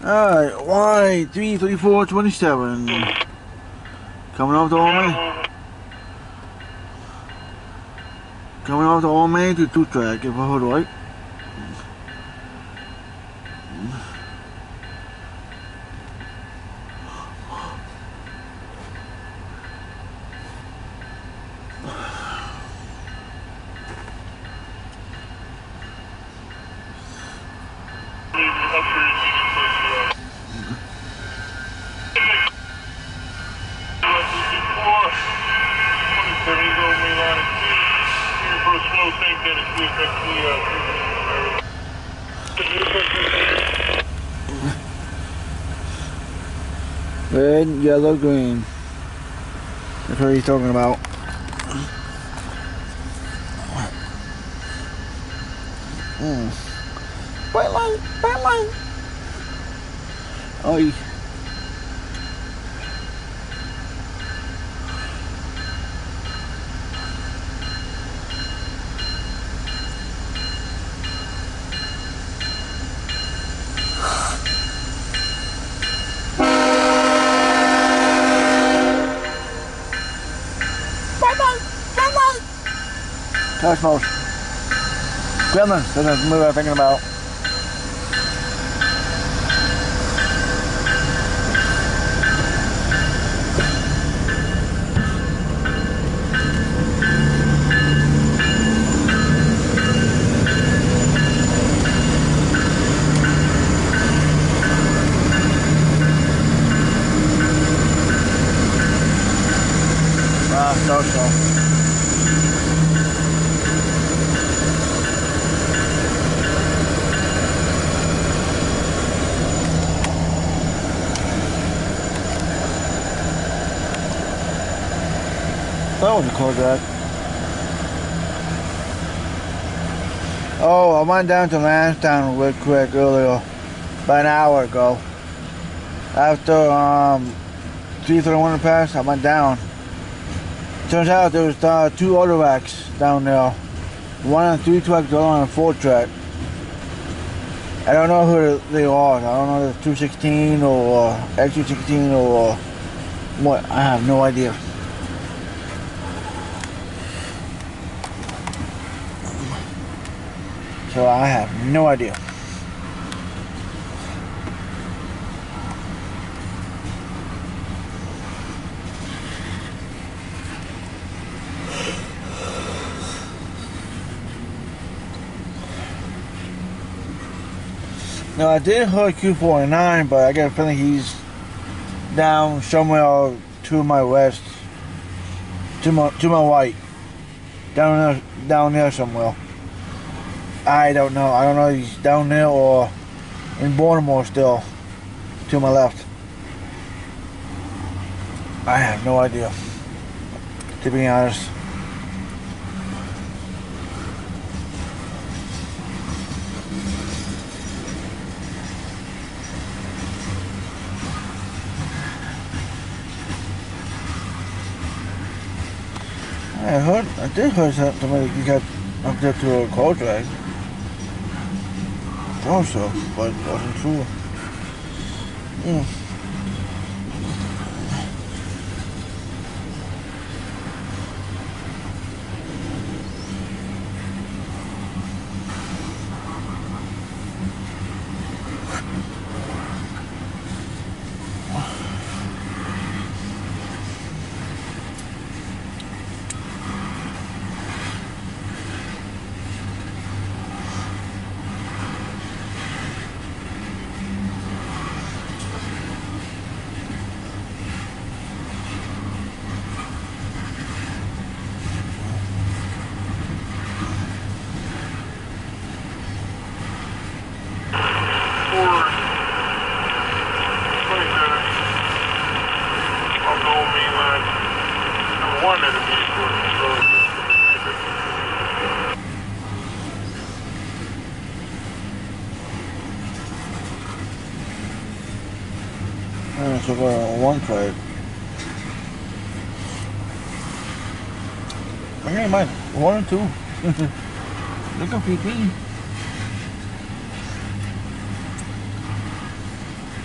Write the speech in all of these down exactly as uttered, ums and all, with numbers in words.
Alright, Y three thirty-four twenty-seven. Coming off the old man. Coming off the old man to two track, if I heard right. Red, yellow, green. That's what he's talking about. Mm. White light, white light. Oh, yeah. Cosmos. Gremlins, that's the movie I'm thinking about. Ah, so so. That was a cool drive. Oh, I went down to Lansdowne real quick earlier, about an hour ago. After um, three thirty-one pass, I went down. Turns out there was uh, two auto racks down there. One on three track, the other on a four track. I don't know who they are. I don't know if it's two sixteen or X two sixteen or what. I have no idea. So I have no idea. Now I did hear Q forty-nine, but I got a feeling he's down somewhere to my west, to my to my right, down there, down there somewhere. I don't know. I don't know if he's down there or in Baltimore still, to my left. I have no idea, to be honest. I heard, I did hear somebody got up there to a coal drag. Also, but it wasn't true. Mm. Uh, so we're on one side. I ain't mind. One and two. Look at P P.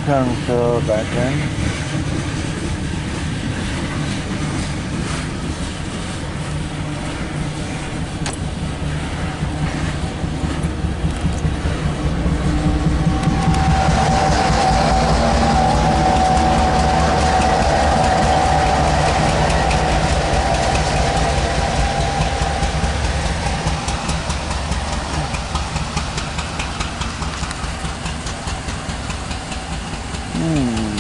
kind of fill back in. Hmm.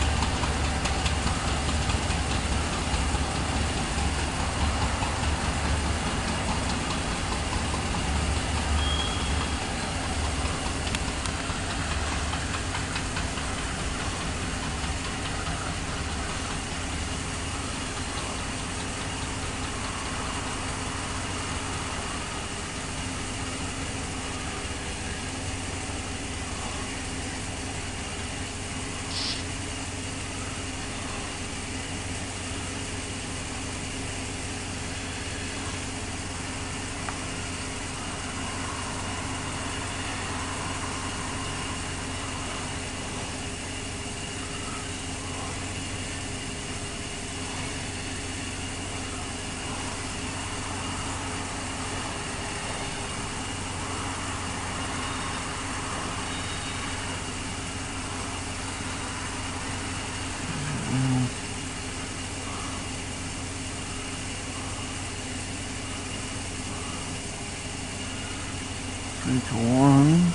Three to one.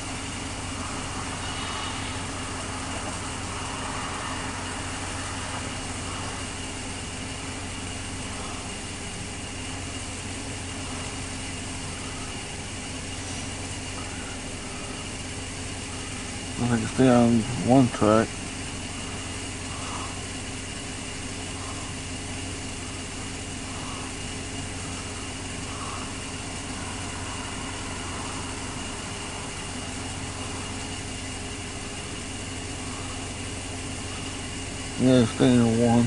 I can stay on one track. Yeah, stay in one.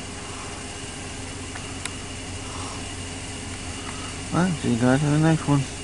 Alright, see you guys in the next one.